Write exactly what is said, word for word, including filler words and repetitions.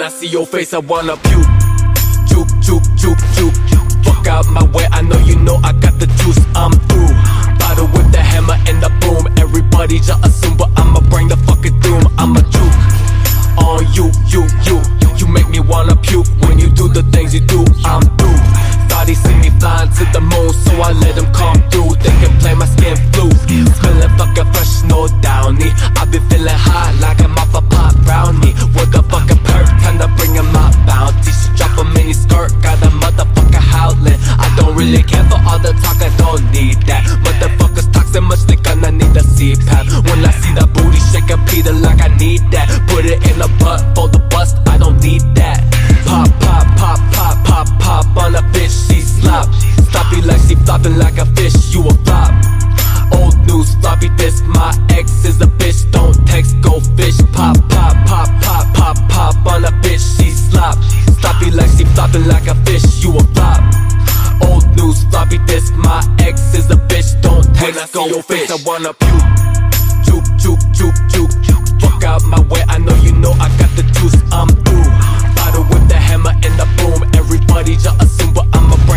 I see your face, I wanna puke. Juke, juke, juke, juke. Fuck out my way, I know you know I got the juice, I'm through. Bottle with the hammer and the boom. Everybody just assume, but I'ma bring the fucking doom. I'ma juke on you, you, you. You make me wanna puke when you do the things you do, I'm through. Thought he see me flying to the moon, so I let him come through. They can play my skin flu. Feeling fucking fresh, no downy. I've been feeling hot like I'm off a pop brownie. With a fucking perk, time to bring him my bounty. She drop a mini skirt, got a motherfucker howling. I don't really care for all the talk, I don't need that. Motherfuckers toxic, much they gonna need a C PAP. When I see the booty shaking, Peter like I need that. Put it in the butt for the bust, I don't need that. Pop, pop, pop, pop, pop, pop on a bitch, she slop. Sloppy like she flopping like a fish, you a flop. Old news, floppy disk, my ex is a bitch, don't text, go fish. Pop, pop, pop, pop, pop, pop on a bitch, she slop. Sloppy like she flopping like a fish, you a flop. Old news, floppy disk, my ex is a bitch, don't text, go your fish. I wanna puke, juke, juke, juke, juke. Fuck out my way, I know you know I got the juice, I'm through. Bottle with the hammer and the boom. Everybody just assume, but I'ma bring